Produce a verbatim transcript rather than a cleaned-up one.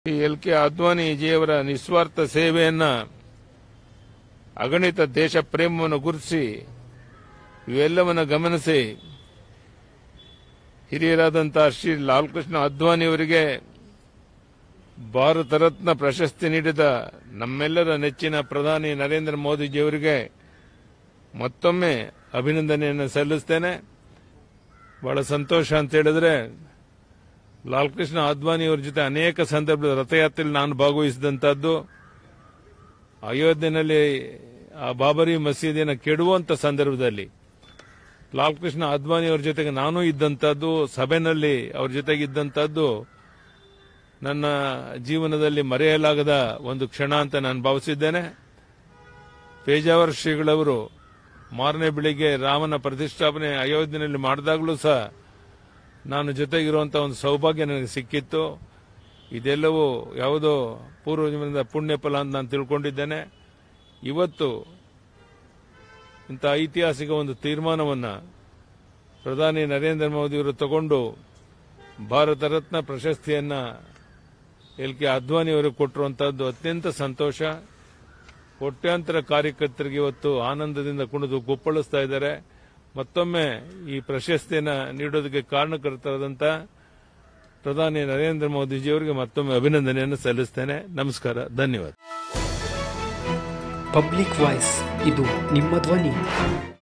L K ಅದ್ವಾನಿಜಿಯವರ ನಿಸ್ವಾರ್ಥ ಸೇವೆಯನ್ನ ಅಗಣಿತ ದೇಶ ಪ್ರೇಮವನ್ನು ಗುರುತಿಸಿ ಇವೆಲ್ಲವನ್ನು ಗಮನಿಸಿ ಹಿರಿಯರಾದಂತಹ ಶ್ರೀ ಲಾಲ್ ಕೃಷ್ಣ ಅದ್ವಾನಿಯವರಿಗೆ ಭಾರತ ರತ್ನ ಪ್ರಶಸ್ತಿ ನೀಡಿದ ನಮ್ಮೆಲ್ಲರ ನೆಚ್ಚಿನ ಪ್ರಧಾನಿ ನರೇಂದ್ರ ಮೋದಿಜಿಯವರಿಗೆ ಮತ್ತೊಮ್ಮೆ ಅಭಿನಂದನೆಯನ್ನು ಸಲ್ಲಿಸುತ್ತೇನೆ. ಬಹಳ ಸಂತೋಷ ಅಂತ ಹೇಳಿದ್ರೆ ಲಾಲ್ ಕೃಷ್ಣ ಅದ್ವಾನಿಯವರ ಜೊತೆ ಅನೇಕ ಸಂದರ್ಭದ ರಥಯಾತ್ರೆಯಲ್ಲಿ ನಾನು ಭಾಗವಹಿಸಿದಂತಹದ್ದು, ಅಯೋಧ್ಯೆಯಲ್ಲಿ ಆ ಬಾಬರಿ ಮಸೀದಿಯನ್ನು ಕೆಡುವಂತ ಸಂದರ್ಭದಲ್ಲಿ ಲಾಲ್ ಕೃಷ್ಣ ಅದ್ವಾನಿಯವರ ಜೊತೆಗೆ ನಾನು ಇದ್ದಂತಹದ್ದು, ಸಭೆಯಲ್ಲಿ ಅವರ ಜೊತೆಗೆ ಇದ್ದಂತಹದ್ದು ನನ್ನ ಜೀವನದಲ್ಲಿ ಮರೆಯಲಾಗದ ಒಂದು ಕ್ಷಣ ಅಂತ ನಾನು ಭಾವಿಸಿದ್ದೇನೆ. ಪೇಜಾವರ ಶ್ರೀಗಳವರು ಮಾರನೇ ಬೆಳಿಗ್ಗೆ ರಾಮನ ಪ್ರತಿಷ್ಠಾಪನೆ ಅಯೋಧ್ಯೆಯಲ್ಲಿ ಮಾಡಿದಾಗಲೂ ಸಹ ನಾನು ಜೊತೆಗಿರುವಂತಹ ಒಂದು ಸೌಭಾಗ್ಯ ನನಗೆ ಸಿಕ್ಕಿತ್ತು. ಇದೆಲ್ಲವೂ ಯಾವುದೋ ಪೂರ್ವಜನ್ಮದ ಪುಣ್ಯ ಫಲ ಅಂತ ನಾನು ತಿಳ್ಕೊಂಡಿದ್ದೇನೆ. ಇವತ್ತು ಇಂಥ ಐತಿಹಾಸಿಕ ಒಂದು ತೀರ್ಮಾನವನ್ನು ಪ್ರಧಾನಿ ನರೇಂದ್ರ ಮೋದಿಯವರು ತಗೊಂಡು ಭಾರತ ರತ್ನ ಪ್ರಶಸ್ತಿಯನ್ನ ಎಲ್ ಕೆ ಅದ್ವಾನಿಯವರಿಗೆ ಕೊಟ್ಟಿರುವಂತಹದ್ದು ಅತ್ಯಂತ ಸಂತೋಷ. ಕೋಟ್ಯಾಂತರ ಕಾರ್ಯಕರ್ತರಿಗೆ ಇವತ್ತು ಆನಂದದಿಂದ ಕುಣಿದು ಕುಪ್ಪಳಿಸ್ತಾ ಇದ್ದಾರೆ. ಮತ್ತೊಮ್ಮೆ ಈ ಪ್ರಶಸ್ತಿಯನ್ನು ನೀಡೋದಕ್ಕೆ ಕಾರಣಕರ್ತರಾದಂಥ ಪ್ರಧಾನಿ ನರೇಂದ್ರ ಮೋದಿಜಿಯವರಿಗೆ ಮತ್ತೊಮ್ಮೆ ಅಭಿನಂದನೆಯನ್ನು ಸಲ್ಲಿಸುತ್ತೇನೆ. ನಮಸ್ಕಾರ, ಧನ್ಯವಾದ. ಪಬ್ಲಿಕ್ ವಾಯ್ಸ್, ಇದು ನಿಮ್ಮ ಧ್ವನಿ.